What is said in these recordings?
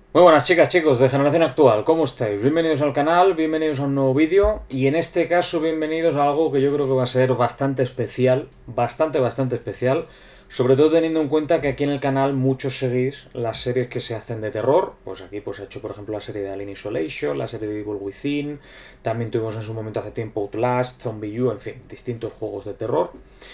Muy buenas chicas, chicos de Generación Actual, ¿cómo estáis? Bienvenidos al canal, bienvenidos a un nuevo vídeo y en este caso bienvenidos a algo que yo creo que va a ser bastante especial, bastante especial, sobre todo teniendo en cuenta que aquí en el canal muchos seguís las series que se hacen de terror, pues aquí pues he hecho por ejemplo la serie de Alien Isolation, la serie de Evil Within, también tuvimos en su momento hace tiempo Outlast, Zombie U, en fin, distintos juegos de terror.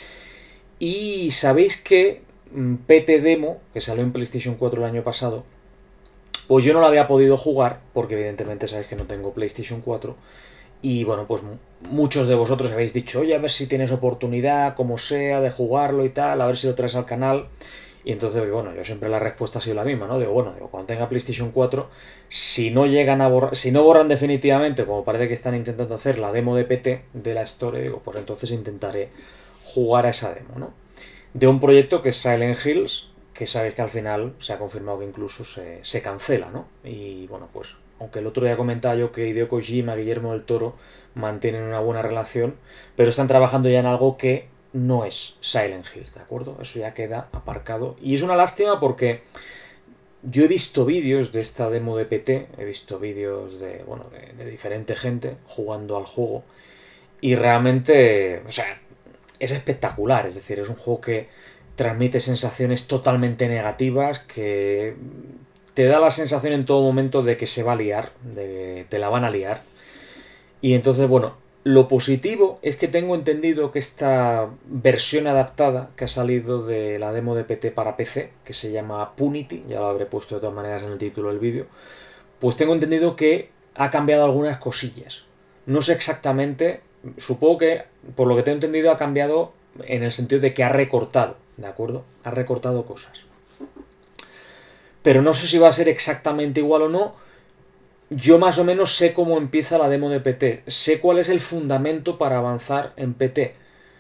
Y sabéis que PT Demo, que salió en PlayStation 4 el año pasado, pues yo no lo había podido jugar, porque evidentemente sabéis que no tengo PlayStation 4. Y bueno, pues muchos de vosotros habéis dicho, oye, a ver si tienes oportunidad, como sea, de jugarlo y tal, a ver si lo traes al canal. Y entonces, bueno, yo siempre la respuesta ha sido la misma, ¿no? Digo, cuando tenga PlayStation 4, si no llegan a borrar, si no borran definitivamente, como parece que están intentando hacer la demo de PT de la Store, digo, pues entonces intentaré jugar a esa demo, ¿no? De un proyecto que es Silent Hills, que sabéis que al final se ha confirmado que incluso se cancela, ¿no? Y bueno, pues aunque el otro día comentaba yo que Hideo Kojima, Guillermo del Toro mantienen una buena relación, pero están trabajando ya en algo que no es Silent Hills, ¿de acuerdo? Eso ya queda aparcado. Y es una lástima porque yo he visto vídeos de esta demo de PT, he visto vídeos de, bueno, de diferente gente jugando al juego y realmente, o sea, es espectacular, es decir, es un juego que transmite sensaciones totalmente negativas, que te da la sensación en todo momento de que se va a liar, de que te la van a liar. Y entonces, bueno, lo positivo es que tengo entendido que esta versión adaptada que ha salido de la demo de PT para PC, que se llama Punity, ya lo habré puesto de todas maneras en el título del vídeo, pues tengo entendido que ha cambiado algunas cosillas. No sé exactamente, supongo que por lo que tengo entendido ha cambiado en el sentido de que ha recortado, ¿de acuerdo? Ha recortado cosas. Pero no sé si va a ser exactamente igual o no. Yo más o menos sé cómo empieza la demo de PT. Sé cuál es el fundamento para avanzar en PT.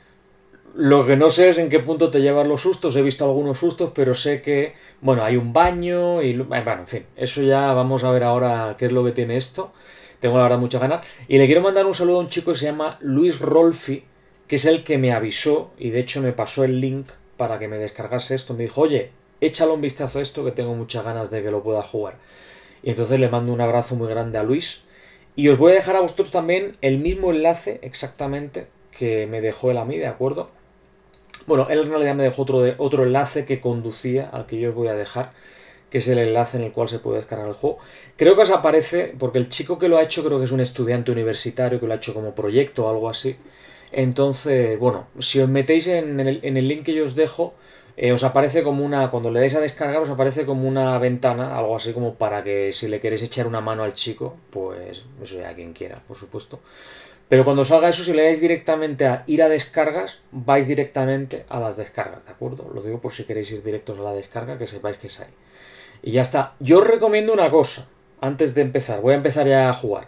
Lo que no sé es en qué punto te llevan los sustos. He visto algunos sustos, pero sé que, bueno, hay un baño y, bueno, en fin, eso ya vamos a ver ahora qué es lo que tiene esto. Tengo la verdad muchas ganas. Y le quiero mandar un saludo a un chico que se llama Luis Rolfi, que es el que me avisó y de hecho me pasó el link para que me descargase esto. Me dijo, oye, échale un vistazo a esto que tengo muchas ganas de que lo pueda jugar. Y entonces le mando un abrazo muy grande a Luis. Y os voy a dejar a vosotros también el mismo enlace exactamente que me dejó él a mí, ¿de acuerdo? Bueno, él en realidad me dejó otro enlace que conducía al que yo os voy a dejar, que es el enlace en el cual se puede descargar el juego. Creo que os aparece, porque el chico que lo ha hecho creo que es un estudiante universitario que lo ha hecho como proyecto o algo así. Entonces, bueno, si os metéis en el link que yo os dejo, os aparece como una, cuando le dais a descargar, os aparece como una ventana, algo así como para que si le queréis echar una mano al chico, pues eso ya quien quiera, por supuesto. Pero cuando salga eso, si le dais directamente a ir a descargas, vais directamente a las descargas, ¿de acuerdo? Lo digo por si queréis ir directos a la descarga, que sepáis que es ahí. Y ya está. Yo os recomiendo una cosa, antes de empezar, voy a empezar ya a jugar.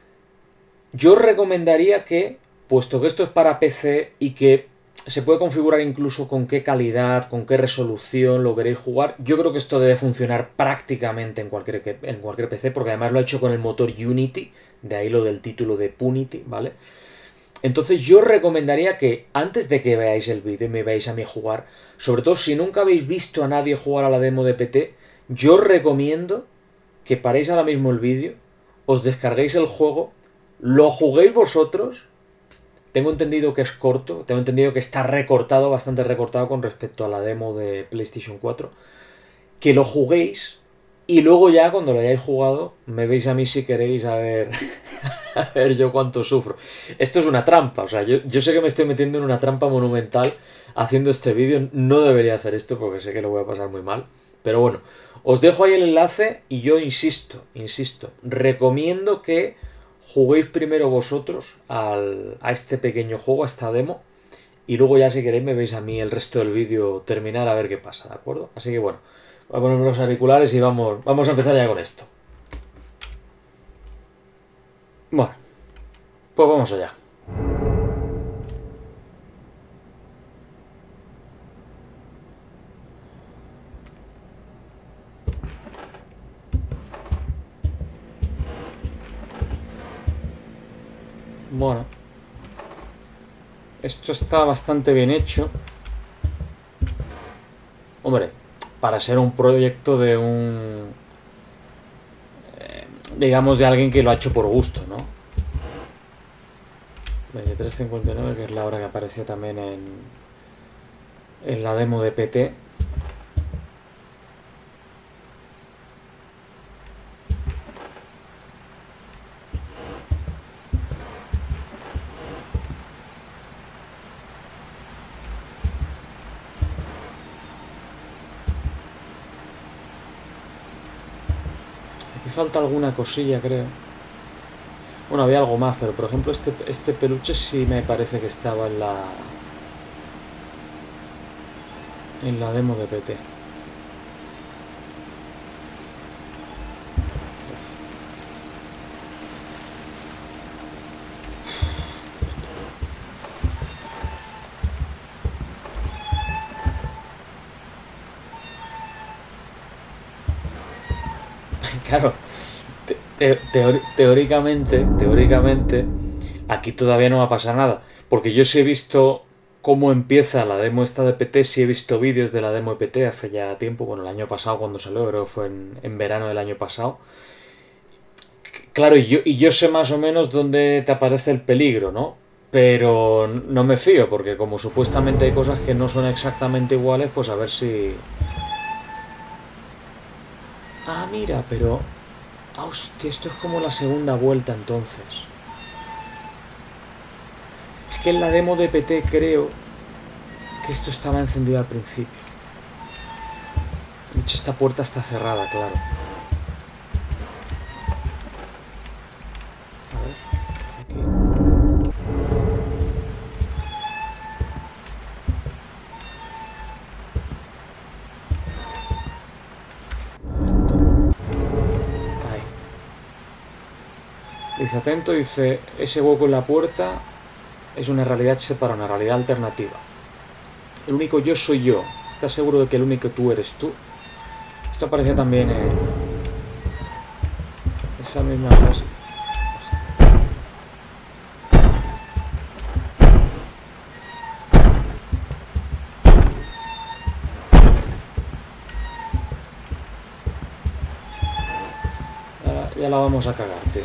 Yo os recomendaría que, puesto que esto es para PC y que se puede configurar incluso con qué calidad, con qué resolución lo queréis jugar, yo creo que esto debe funcionar prácticamente en cualquier PC, porque además lo he hecho con el motor Unity, de ahí lo del título de Punity, ¿vale? Entonces yo os recomendaría que antes de que veáis el vídeo y me veáis a mí jugar, sobre todo si nunca habéis visto a nadie jugar a la demo de PT, yo os recomiendo que paréis ahora mismo el vídeo, os descarguéis el juego, lo juguéis vosotros. Tengo entendido que es corto, tengo entendido que está recortado, bastante recortado con respecto a la demo de PlayStation 4. Que lo juguéis y luego ya cuando lo hayáis jugado me veis a mí si queréis a ver, a ver yo cuánto sufro. Esto es una trampa, o sea, yo sé que me estoy metiendo en una trampa monumental haciendo este vídeo. No debería hacer esto porque sé que lo voy a pasar muy mal. Pero bueno, os dejo ahí el enlace y yo insisto, recomiendo que juguéis primero vosotros a este pequeño juego, a esta demo, y luego ya si queréis me veis a mí el resto del vídeo terminar a ver qué pasa, ¿de acuerdo? Así que bueno, voy a ponerme los auriculares y vamos a empezar ya con esto. Bueno, pues vamos allá. Bueno, esto está bastante bien hecho. Hombre, para ser un proyecto de un digamos, de alguien que lo ha hecho por gusto, ¿no? 23:59, que es la hora que apareció también en la demo de PT. Aquí falta alguna cosilla, creo. Bueno, había algo más, pero por ejemplo este peluche sí me parece que estaba en la demo de PT. Claro, teóricamente, aquí todavía no va a pasar nada. Porque yo sí he visto cómo empieza la demo esta de PT, sí he visto vídeos de la demo de PT hace ya tiempo, bueno, el año pasado cuando salió, creo que fue en verano del año pasado. Claro, y yo sé más o menos dónde te aparece el peligro, ¿no? Pero no me fío, porque como supuestamente hay cosas que no son exactamente iguales, pues a ver si... Ah, mira, pero... Ah, hostia, esto es como la segunda vuelta entonces. Es que en la demo de PT creo que esto estaba encendido al principio. De hecho, esta puerta está cerrada, claro. A ver, hacia aquí. Ahí. Dice, atento, dice, ese hueco en la puerta es una realidad separada, una realidad alternativa. El único yo soy yo. ¿Estás seguro de que el único tú eres tú? Esto aparece también en esa misma frase. Ya la vamos a cagar, tío.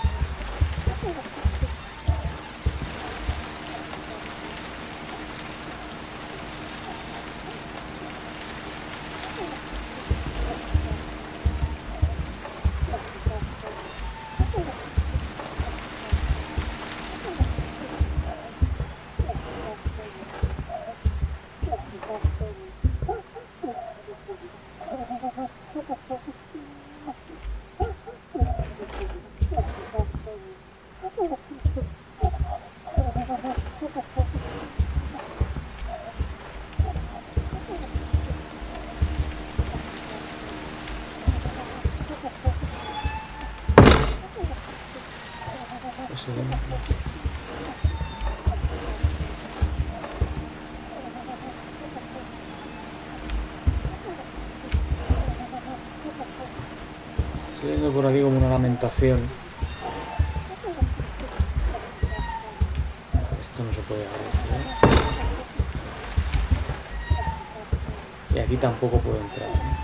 Estoy viendo por aquí como una lamentación. Esto no se puede abrir, ¿eh? Y aquí tampoco puedo entrar, ¿no?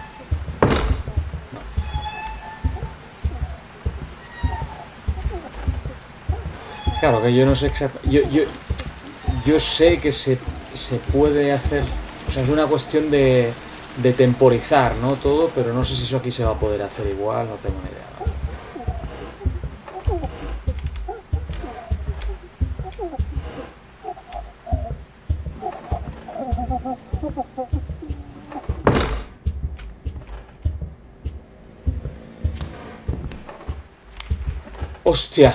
Claro, que yo no sé exactamente... Yo sé que se puede hacer... O sea, es una cuestión de temporizar, ¿no? Todo, pero no sé si eso aquí se va a poder hacer igual, no tengo ni idea. ¡Hostia!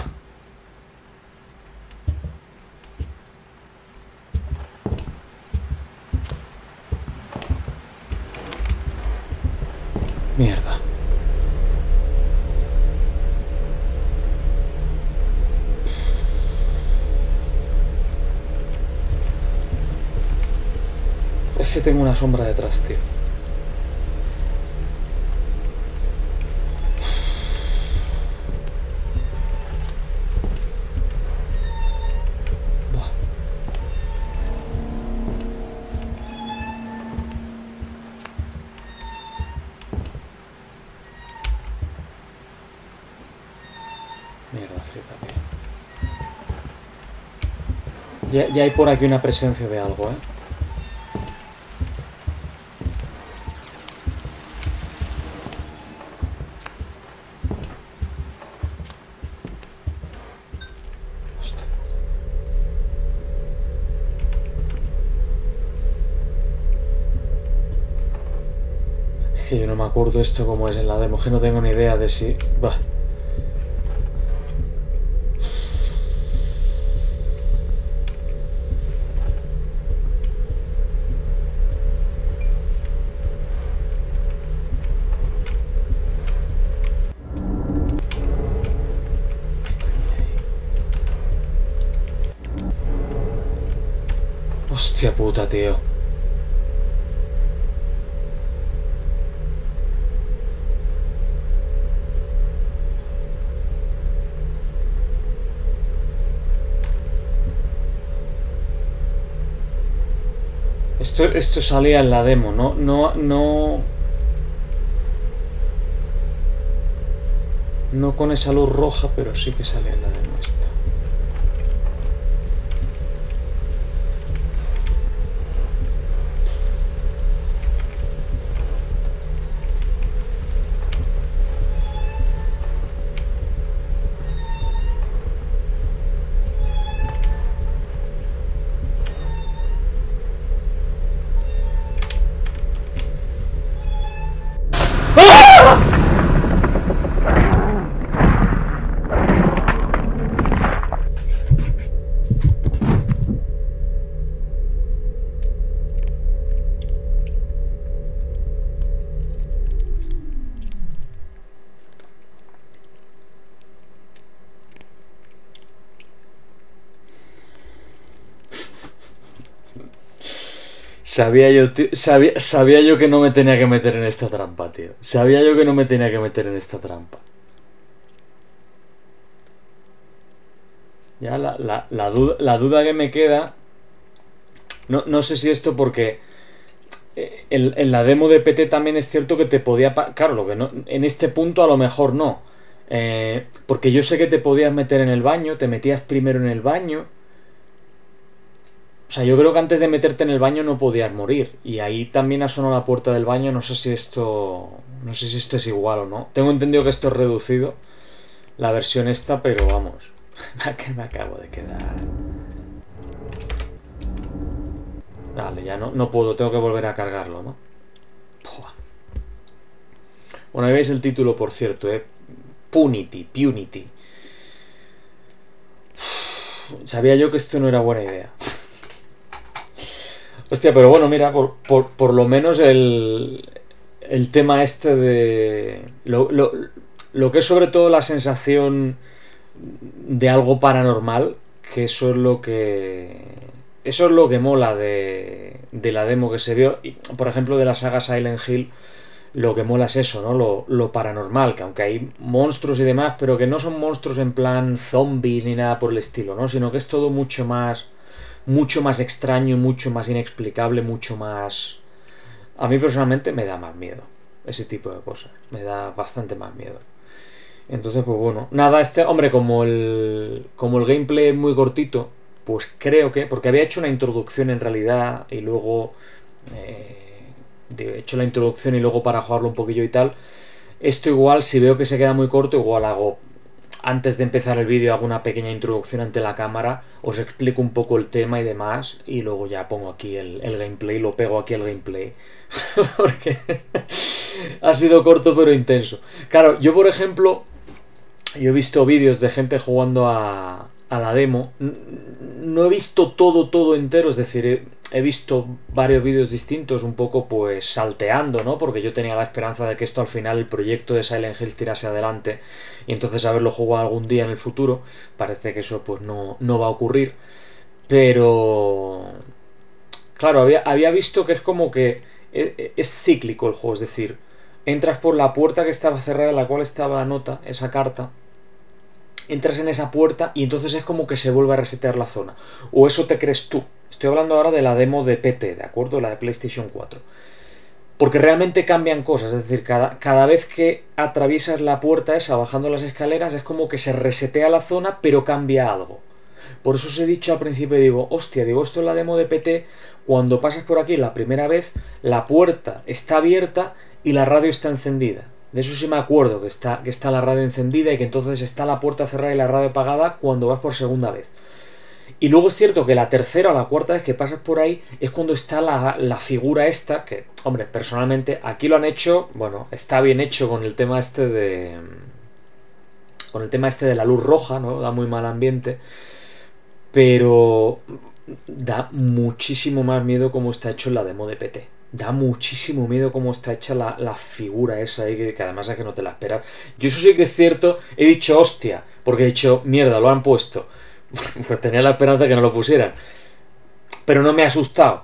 Mierda. Es que tengo una sombra detrás, tío. ojita, tío. Ya hay por aquí una presencia de algo, ¿eh? Que yo no me acuerdo esto como es en la demo, que no tengo ni idea de si... Bah. Hostia puta, tío. Esto salía en la demo, no con esa luz roja, pero sí que salía en la demo esto. Sabía yo, tío, sabía yo que no me tenía que meter en esta trampa, tío. Sabía yo que no me tenía que meter en esta trampa. Ya la duda que me queda... No sé si esto porque... En la demo de PT también es cierto que te podía... Claro, lo que no, en este punto a lo mejor no. Porque yo sé que te podías meter en el baño, te metías primero en el baño. O sea, yo creo que antes de meterte en el baño no podías morir. Y ahí también ha sonado la puerta del baño. No sé si esto... No sé si esto es igual o no. Tengo entendido que esto es reducido. La versión esta, pero vamos. Que me acabo de quedar. Vale, ya no puedo. Tengo que volver a cargarlo, ¿no? Pua. Bueno, ahí veis el título, por cierto, ¿eh? Punity. Sabía yo que esto no era buena idea. Hostia, pero bueno, mira, por lo menos el tema este de... Lo que es sobre todo la sensación de algo paranormal, que eso es lo que... Eso es lo que mola de la demo que se vio. Y, por ejemplo, de la saga Silent Hill, lo que mola es eso, ¿no? Lo paranormal, que aunque hay monstruos y demás, pero que no son monstruos en plan zombies ni nada por el estilo, ¿no? Sino que es todo mucho más extraño, mucho más inexplicable, mucho más... A mí personalmente me da más miedo ese tipo de cosas, me da bastante más miedo. Entonces, pues bueno, nada, hombre, como el gameplay es muy cortito, pues creo que... Porque había hecho una introducción en realidad y luego... he hecho la introducción y luego para jugarlo un poquillo y tal. Esto igual, si veo que se queda muy corto, igual hago... Antes de empezar el vídeo hago una pequeña introducción ante la cámara, os explico un poco el tema y demás, y luego ya pongo aquí el gameplay, lo pego aquí al gameplay, porque ha sido corto pero intenso. Claro, yo por ejemplo, yo he visto vídeos de gente jugando a la demo, no he visto todo entero, es decir, he visto varios vídeos distintos, un poco pues salteando, ¿no? Porque yo tenía la esperanza de que esto al final, el proyecto de Silent Hill tirase adelante y entonces haberlo jugado algún día en el futuro. Parece que eso pues no va a ocurrir. Pero... Claro, había visto que es como que es cíclico el juego, es decir, entras por la puerta que estaba cerrada, en la cual estaba la nota, esa carta. Entras en esa puerta y entonces es como que se vuelve a resetear la zona. O eso te crees tú. Estoy hablando ahora de la demo de PT, ¿de acuerdo? La de PlayStation 4. Porque realmente cambian cosas, es decir, cada vez que atraviesas la puerta esa bajando las escaleras es como que se resetea la zona, pero cambia algo. Por eso os he dicho al principio, digo, hostia, digo, esto es la demo de PT, cuando pasas por aquí la primera vez, la puerta está abierta y la radio está encendida. De eso sí me acuerdo, que está la radio encendida y que entonces está la puerta cerrada y la radio apagada cuando vas por segunda vez. Y luego es cierto que la tercera o la cuarta vez que pasas por ahí es cuando está la figura esta, que, hombre, personalmente aquí lo han hecho, bueno, está bien hecho con el tema este de... Con el tema este de la luz roja, ¿no? Da muy mal ambiente. Pero da muchísimo más miedo cómo está hecho en la demo de PT. Da muchísimo miedo cómo está hecha la figura esa ahí, que además es que no te la esperas. Yo eso sí que es cierto, he dicho hostia, porque he dicho, mierda, lo han puesto. Pues tenía la esperanza de que no lo pusieran. Pero no me ha asustado.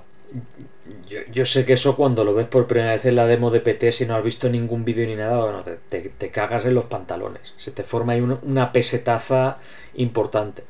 Yo sé que eso cuando lo ves por primera vez en la demo de PT, si no has visto ningún vídeo ni nada, bueno, te cagas en los pantalones. Se te forma ahí una pesetaza importante.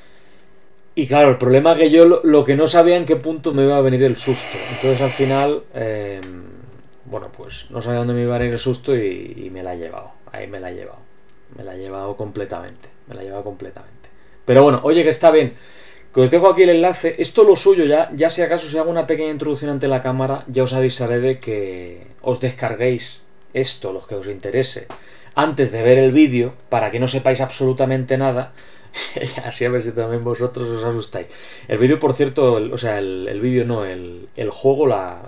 Y claro, el problema es que yo lo que no sabía en qué punto me iba a venir el susto. Entonces al final, bueno, pues no sabía dónde me iba a venir el susto y me la he llevado. Ahí me la he llevado. Me la he llevado completamente. Me la he llevado completamente. Pero bueno, oye, que está bien. Que os dejo aquí el enlace. Esto lo suyo ya si acaso si hago una pequeña introducción ante la cámara, ya os avisaré de que os descarguéis esto, los que os interese, antes de ver el vídeo, para que no sepáis absolutamente nada. Y así a ver si también vosotros os asustáis. El vídeo, por cierto, o sea, el vídeo no, el juego, la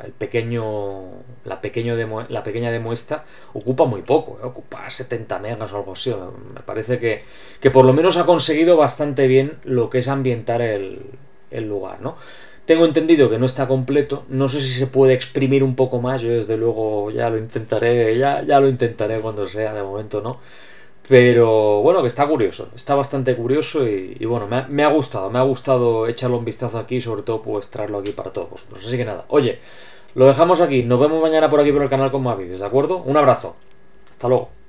pequeña demo esta, ocupa muy poco, ocupa 70 megas o algo así. Me parece que por lo menos ha conseguido bastante bien lo que es ambientar el lugar, ¿no? Tengo entendido que no está completo, no sé si se puede exprimir un poco más, yo desde luego ya lo intentaré, ya lo intentaré cuando sea, de momento no. Pero bueno, que está curioso, está bastante curioso y bueno, me ha gustado echarle un vistazo aquí y sobre todo pues traerlo aquí para todos vosotros. Así que nada, oye, lo dejamos aquí, nos vemos mañana por aquí por el canal con más vídeos, ¿de acuerdo? Un abrazo, hasta luego.